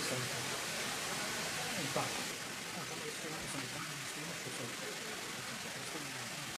centre. In fact, I've got those things on the